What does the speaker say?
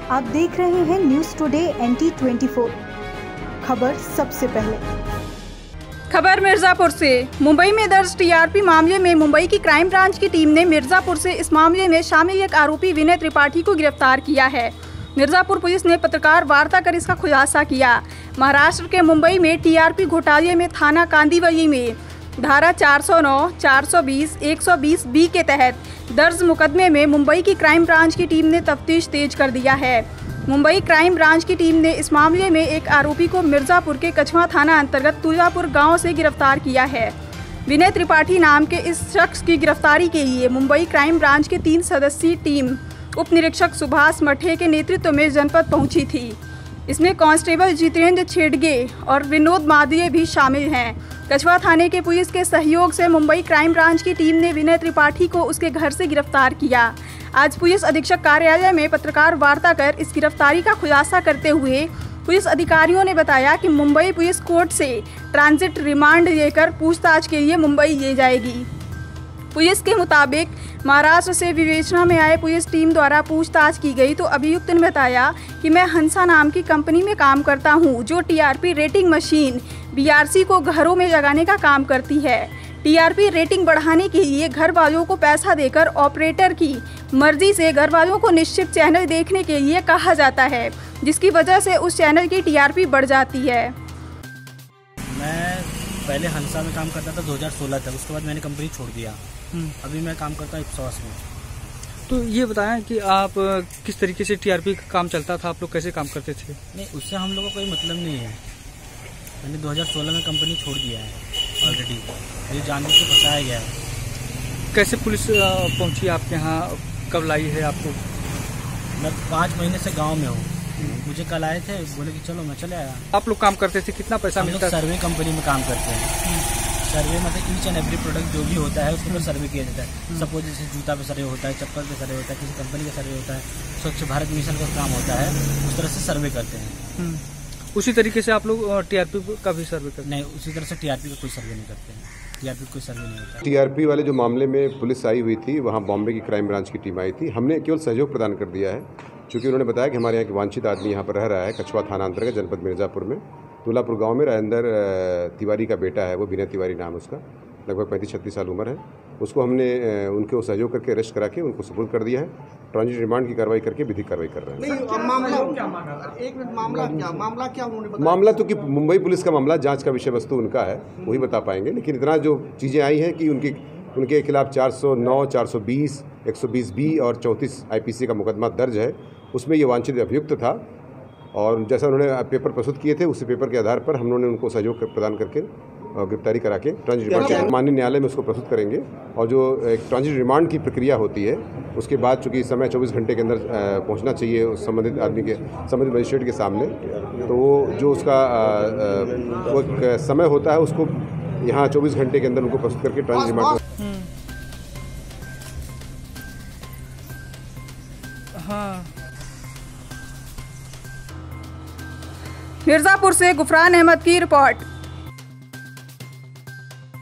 आप देख रहे हैं न्यूज़ टुडे NT 24। खबर सबसे पहले। खबर मिर्जापुर से। मुंबई में दर्ज टीआरपी मामले में मुंबई की क्राइम ब्रांच की टीम ने मिर्जापुर से इस मामले में शामिल एक आरोपी विनय त्रिपाठी को गिरफ्तार किया है। मिर्जापुर पुलिस ने पत्रकार वार्ता कर इसका खुलासा किया। महाराष्ट्र के मुंबई में टीआरपी घोटाले में थाना कांदिवली में धारा 409, 420, 120 बी के तहत दर्ज मुकदमे में मुंबई की क्राइम ब्रांच की टीम ने तफ्तीश तेज कर दिया है। मुंबई क्राइम ब्रांच की टीम ने इस मामले में एक आरोपी को मिर्जापुर के कछवा थाना अंतर्गत तुलजापुर गांव से गिरफ्तार किया है। विनय त्रिपाठी नाम के इस शख्स की गिरफ्तारी के लिए मुंबई क्राइम ब्रांच की 3 सदस्यीय टीम उप निरीक्षक सुभाष मठे के नेतृत्व में जनपद पहुंची थी। इसमें कांस्टेबल जितेंद्र छेड़गे और विनोद मादले भी शामिल हैं। कछवा थाने के पुलिस के सहयोग से मुंबई क्राइम ब्रांच की टीम ने विनय त्रिपाठी को उसके घर से गिरफ्तार किया। आज पुलिस अधीक्षक कार्यालय में पत्रकार वार्ता कर इस गिरफ्तारी का खुलासा करते हुए पुलिस अधिकारियों ने बताया कि मुंबई पुलिस कोर्ट से ट्रांजिट रिमांड लेकर पूछताछ के लिए मुंबई ले जाएगी। पुलिस के मुताबिक महाराष्ट्र से विवेचना में आए पुलिस टीम द्वारा पूछताछ की गई तो अभियुक्त ने बताया कि मैं हंसा नाम की कंपनी में काम करता हूं, जो टीआरपी रेटिंग मशीन BRC को घरों में लगाने का काम करती है। टीआरपी रेटिंग बढ़ाने के लिए घर वालों को पैसा देकर ऑपरेटर की मर्जी से घर वालों को निश्चित चैनल देखने के लिए कहा जाता है, जिसकी वजह से उस चैनल की टीआरपी बढ़ जाती है। मैं पहले हंसा में काम करता था 2016 तक, उसके बाद मैंने कंपनी छोड़ दिया। अभी मैं काम करता हूँ इप्सॉस में। तो ये बताएं कि आप किस तरीके से टीआरपी का काम चलता था, आप लोग कैसे काम करते थे? नहीं, उससे हम लोगों को कोई मतलब नहीं है। मैंने 2016 में कंपनी छोड़ दिया है ऑलरेडी। ये जानबूझ के फंसाया गया है। कैसे पुलिस पहुंची आपके यहाँ, कब लाई है आपको? मैं 5 महीने से गांव में हूँ। मुझे कल आए थे, बोले कि चलो, मैं चले आया। आप लोग काम करते थे, कितना पैसा मिलता? सर्वे कंपनी में काम करते हैं। सर्वे मतलब ईच एंड एवरी प्रोडक्ट जो भी होता है उसके ऊपर सर्वे किया जाता है। सपोज जैसे जूता पे सर्वे होता है, चप्पल पे सर्वे होता है, किसी कंपनी का सर्वे होता है, स्वच्छ भारत मिशन का काम होता है, उस तरह से सर्वे करते हैं। उसी तरीके से आप लोग टीआरपी का भी सर्वे करते हैं? नहीं, उसी तरह से टीआरपी का कोई सर्वे नहीं करते हैं। टीआरपी कोई सर्वे नहीं होता। टीआरपी वाले जो मामले में पुलिस आई हुई थी, वहाँ बॉम्बे की क्राइम ब्रांच की टीम आई थी। हमने केवल सहयोग प्रदान कर दिया है, क्योंकि उन्होंने बताया कि हमारे यहाँ के वांछित आदमी यहाँ पर रह रहा है कछवा थाना अंतर्गत जनपद मिर्जापुर में तुलापुर गांव में। राजेंद्र तिवारी का बेटा है वो, विनय तिवारी नाम उसका, लगभग 35-36 साल उम्र है। उसको हमने उनके सहयोग करके अरेस्ट करा के उनको सुपुर्द कर दिया है। ट्रांजिट रिमांड की कार्रवाई करके विधिक कार्रवाई कर रहे हैं। मामला तो कि मुंबई पुलिस का मामला, जांच का विषय वस्तु उनका है, वही बता पाएंगे। लेकिन इतना जो चीज़ें आई हैं कि उनके खिलाफ 409, 420, 120 बी और 34 IPC का मुकदमा दर्ज है। उसमें ये वांछित अभियुक्त था और जैसा उन्होंने पेपर प्रस्तुत किए थे, उसी पेपर के आधार पर हम लोगों ने उनको सहयोग प्रदान करके गिरफ्तारी करा के ट्रांजिट रिमांड माननीय न्यायालय में उसको प्रस्तुत करेंगे। और जो एक ट्रांजिट रिमांड की प्रक्रिया होती है, उसके बाद चूँकि समय 24 घंटे के अंदर पहुंचना चाहिए उस संबंधित आदमी के, संबंधित मजिस्ट्रेट के सामने, तो वो जो उसका वो एक समय होता है उसको यहाँ 24 घंटे के अंदर उनको प्रस्तुत करके ट्रांजिट रिमांड। हाँ। मिर्जापुर से गुफरान अहमद की रिपोर्ट।